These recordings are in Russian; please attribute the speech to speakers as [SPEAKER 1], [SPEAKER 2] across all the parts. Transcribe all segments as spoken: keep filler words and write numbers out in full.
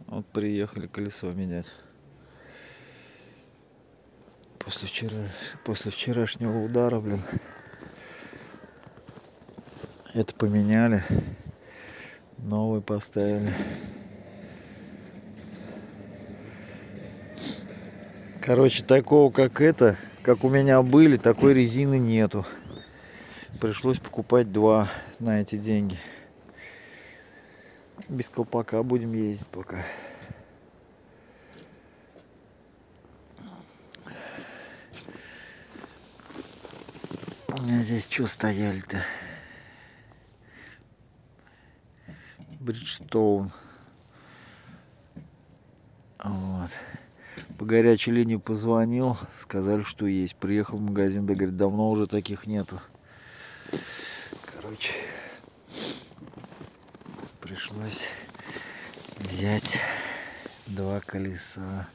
[SPEAKER 1] Вот приехали колесо менять. После, вчера... После вчерашнего удара, блин. Это поменяли. Новый поставили. Короче, такого как это, как у меня были, такой резины нету. Пришлось покупать два на эти деньги. Без колпака будем ездить пока. У меня здесь что стояли-то? Бриджстоун. Вот. По горячей линии позвонил, сказали, что есть. Приехал в магазин, да говорит, давно уже таких нету. Короче, пришлось взять два колеса.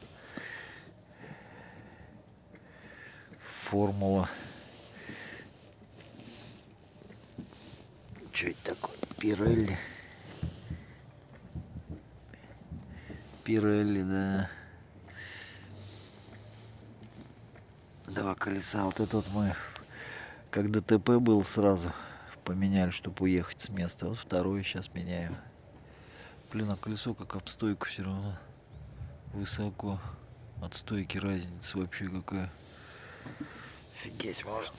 [SPEAKER 1] Формула. Что это такое? Пирелли. Пирелли, да. Два колеса. Вот этот мы, как ДТП был, сразу поменяли, чтобы уехать с места. Вот второе сейчас меняем. Блин, а колесо как об стойку все равно. Высоко. От стойки разница вообще какая. Офигеть можно.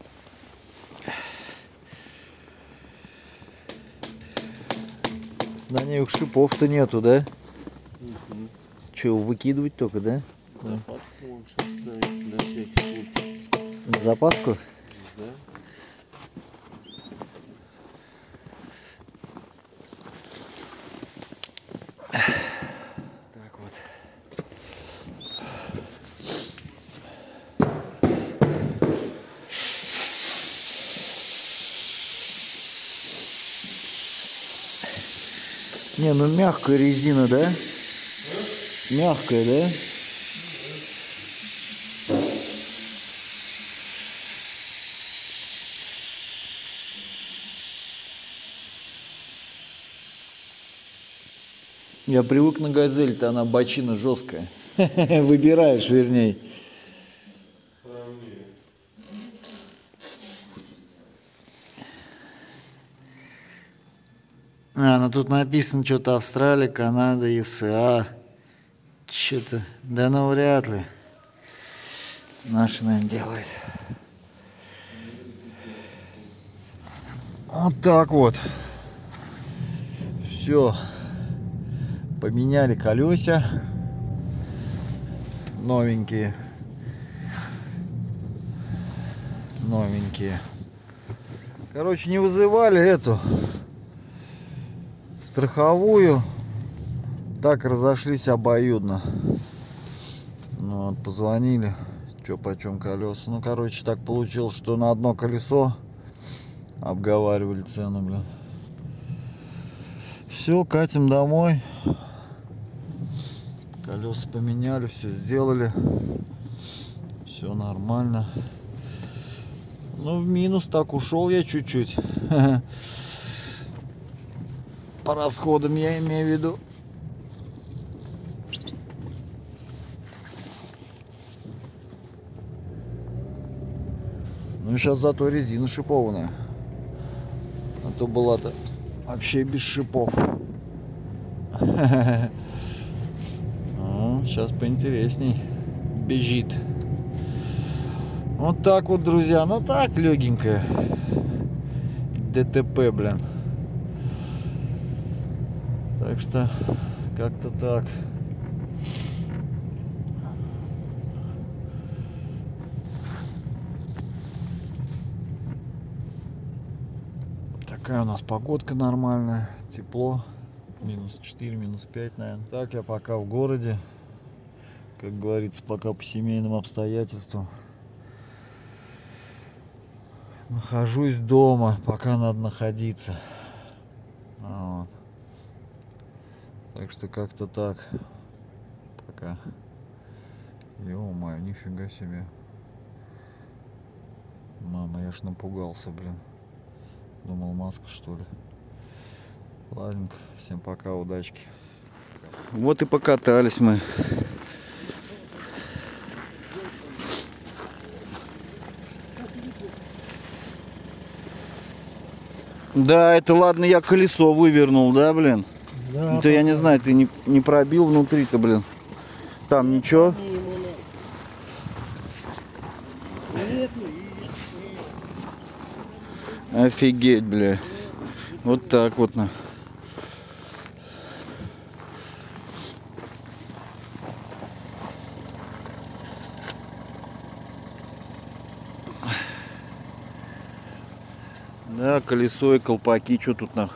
[SPEAKER 1] На них шипов-то нету, да? Угу. Че, выкидывать только, да?
[SPEAKER 2] Запаску вон сейчас ставить на всякий случай.
[SPEAKER 1] На запаску?
[SPEAKER 2] Да.
[SPEAKER 1] Так вот. Не, ну мягкая резина, да? Мягкая, да? Я привык на газель-то, она бочина жесткая. Выбираешь, вернее. А, ну тут написано что-то Австралия, Канада, ЕСА. Что-то, да ну вряд ли. Наши, наверное, делает. Вот так вот. Все. Поменяли колеса. Новенькие. Новенькие. Короче, не вызывали эту страховую. Так разошлись обоюдно. Ну, вот, позвонили. Че, почем колеса. Ну, короче, так получилось, что на одно колесо обговаривали цену, блин. Все, катим домой. Колеса поменяли, все сделали. Все нормально. Ну, в минус так ушел я чуть-чуть. По расходам я имею в виду. Ну, сейчас зато резина шипованная. А то была-то вообще без шипов. Сейчас поинтересней. Бежит. Вот так вот, друзья. Ну так, легенькая. ДТП, блин. Так что, как-то так. Такая у нас погодка нормальная. Тепло. Минус четыре, минус пять, наверное. Так, я пока в городе. Как говорится, пока по семейным обстоятельствам. Нахожусь дома, пока надо находиться. Вот. Так что как-то так. Пока. Ё-моё, нифига себе. Мама, я ж напугался, блин. Думал, маска, что ли. Ладненько. Всем пока, удачки. Вот и покатались мы. Да, это ладно, я колесо вывернул, да, блин?
[SPEAKER 2] Да,
[SPEAKER 1] Это я не знаю, ты не, не пробил внутри-то, блин. Там ничего? Офигеть, бля. Вот так вот на. Да, колесо и колпаки, что тут на?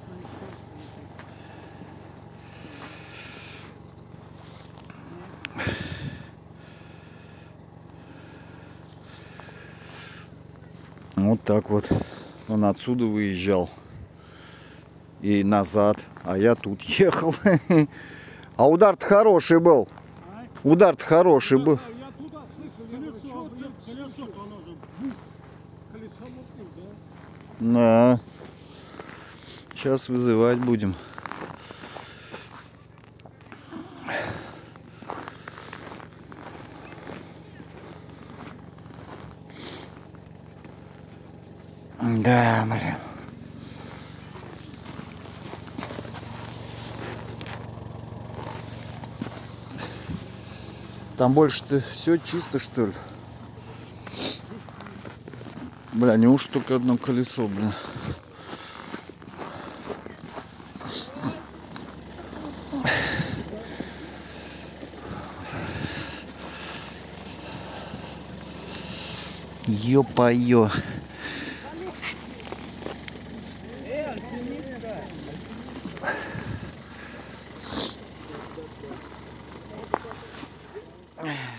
[SPEAKER 1] Вот так вот. Он отсюда выезжал. И назад. А я тут ехал. А удар-то хороший был. Удар-то хороший был.
[SPEAKER 3] Я туда слышал, колесо, колесо, оно же бух, колесо мотнул, да?
[SPEAKER 1] Да. Сейчас вызывать будем. Да, блин. Там больше-то все чисто, что ли? Бля, неужто только одно колесо, блин. Ё-поё. Эх.